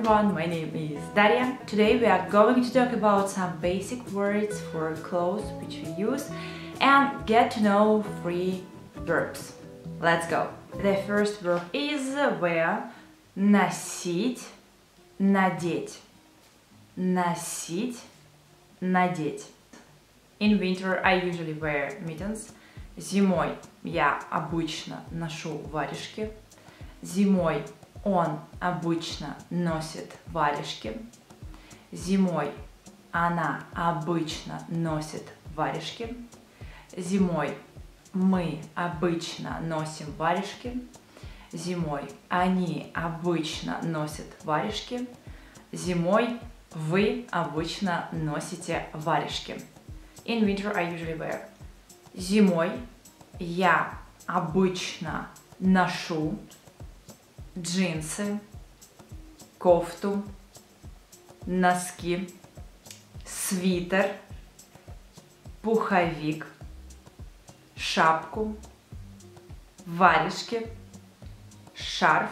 everyone, my name is Daria. Today we are going to talk about some basic words for clothes which we use and get to know 3 verbs. Let's go! The first verb is wear, носить, надеть. Носить, надеть. In winter I usually wear mittens. Зимой я обычно ношу варежки. Зимой он обычно носит варежки. Зимой она обычно носит варежки. Зимой мы обычно носим варежки. Зимой они обычно носят варежки. Зимой вы обычно носите варежки. In winter I usually wear. Зимой я обычно ношу джинсы, кофту, носки, свитер, пуховик, шапку, варежки, шарф,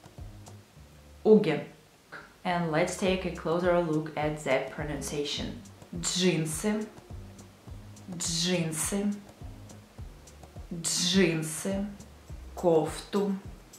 уги. And let's take a closer look at the pronunciation. Джинсы, джинсы, джинсы, кофту,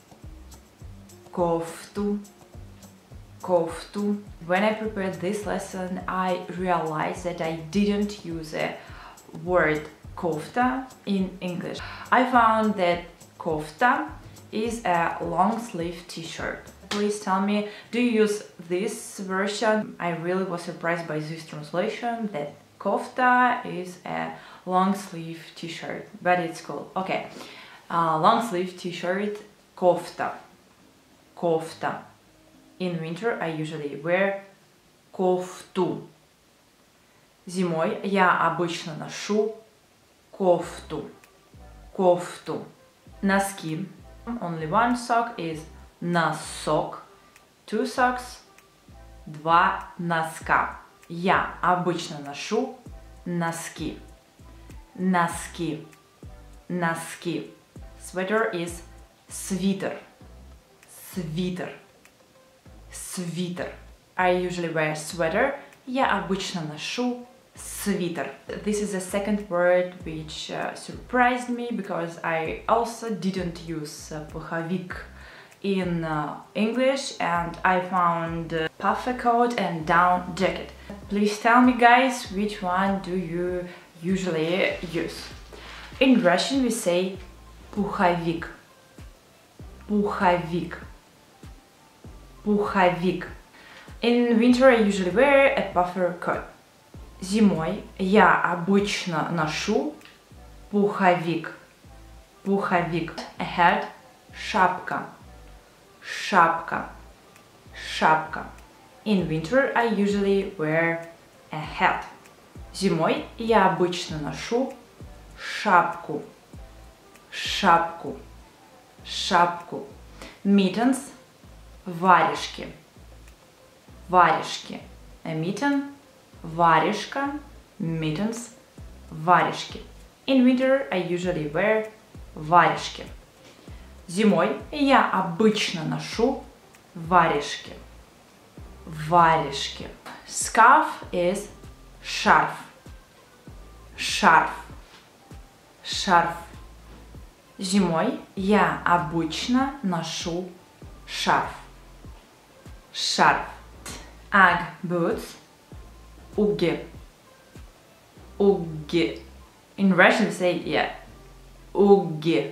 кофту, кофту. When I prepared this lesson, I realized that I didn't use a word kofta in English. I found that kofta is a long sleeve t-shirt. Please tell me, do you use this version? I really was surprised by this translation that kofta is a long sleeve t-shirt, but it's cool. Okay, long sleeve t-shirt, kofta. Кофта. In winter I usually wear кофту. Зимой я обычно ношу кофту. Кофту. Носки. Only one sock is носок. 2 socks. 2 носка. Я обычно ношу носки. Носки. Носки. Sweater is свитер. Свитер. Свитер. I usually wear sweater. Я обычно ношу свитер. This is the second word which surprised me because I also didn't use пуховик in English and I found puffer coat and down jacket. Please tell me guys, which one do you usually use? In Russian we say пуховик. Пуховик. Пуховик. In winter I usually wear a puffer coat. Зимой я обычно ношу пуховик. Пуховик. A hat, шапка. Шапка. Шапка. In winter I usually wear a hat. Зимой я обычно ношу шапку. Шапку. Шапку. Mittens. Варежки. Варежки. A mitten. Варежка. Mittens. Варежки. In winter I usually wear варежки. Зимой я обычно ношу варежки. Варежки. Scarf is шарф. Шарф. Шарф. Зимой я обычно ношу шарф. Шарф. Ugg boots. Уги. Уги. In Russian we say, yeah, уги.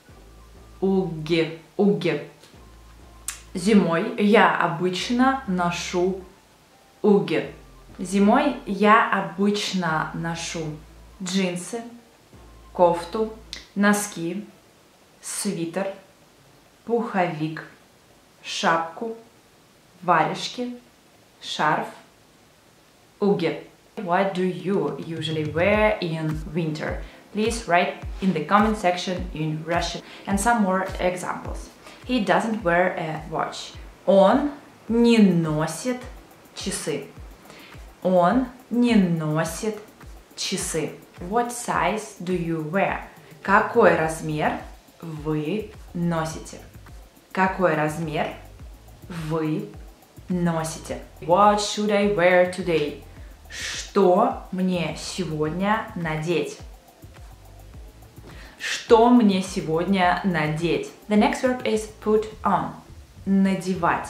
Уги. Уги. Зимой я обычно ношу уги. Зимой я обычно ношу джинсы, кофту, носки, свитер, пуховик, шапку, варежки, шарф, уги. What do you usually wear in winter? Please write in the comment section in Russian. And some more examples. He doesn't wear a watch. Он не носит часы. Он не носит часы. What size do you wear? Какой размер вы носите? Какой размер вы носите. What should I wear today? Что мне сегодня надеть? Что мне сегодня надеть? The next verb is put on. Надевать.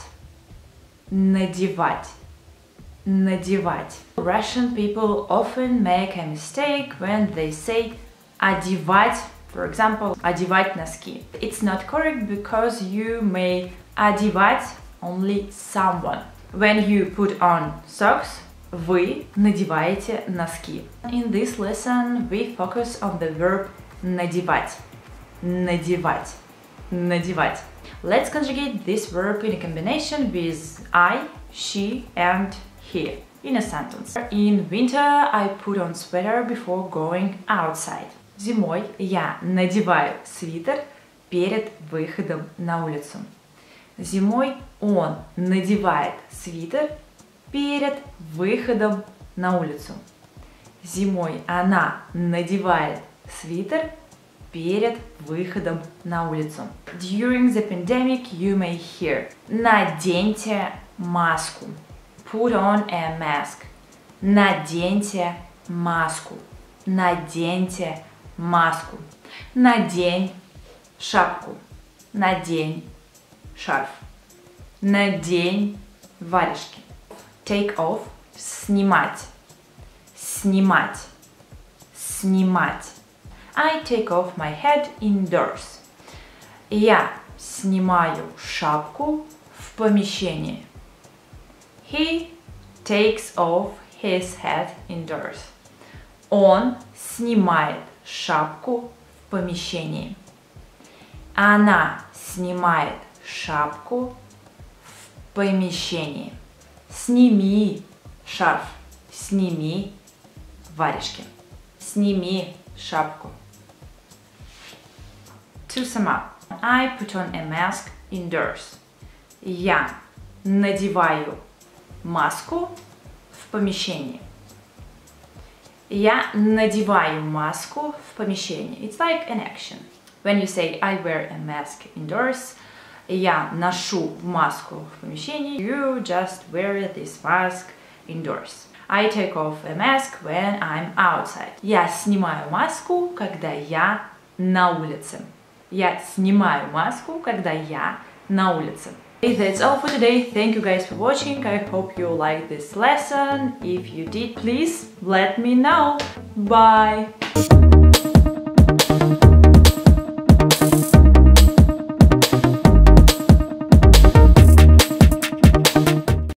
Надевать. Надевать. Russian people often make a mistake when they say одевать. For example, одевать носки. It's not correct because you may одевать only someone. When you put on socks, вы надеваете носки. In this lesson, we focus on the verb надевать. Надевать. Надевать. Let's conjugate this verb in a combination with I, she, and he in a sentence. In winter, I put on sweater before going outside. Зимой я надеваю свитер перед выходом на улицу. Зимой он надевает свитер перед выходом на улицу. Зимой она надевает свитер перед выходом на улицу. During the pandemic, you may hear наденьте маску. Put on a mask. Наденьте маску. Наденьте маску. Надень шапку. Надень шарф. Надень варежки. Take off. Снимать. Снимать. Снимать. I take off my hat indoors. Я снимаю шапку в помещении. He takes off his hat indoors. Он снимает шапку в помещении. Она снимает шапку в помещении. Сними шарф. Сними варежки. Сними шапку. To sum up, I put on a mask indoors. Я надеваю маску в помещении. Я надеваю маску в помещении. It's like an action. When you say I wear a mask indoors, я ношу маску в помещении. You just wear this mask indoors. I take off a mask when I'm outside. Я снимаю маску, когда я на улице. Я снимаю маску, когда я на улице. That's all for today. Thank you guys for watching. I hope you liked this lesson. If you did, please let me know. Bye!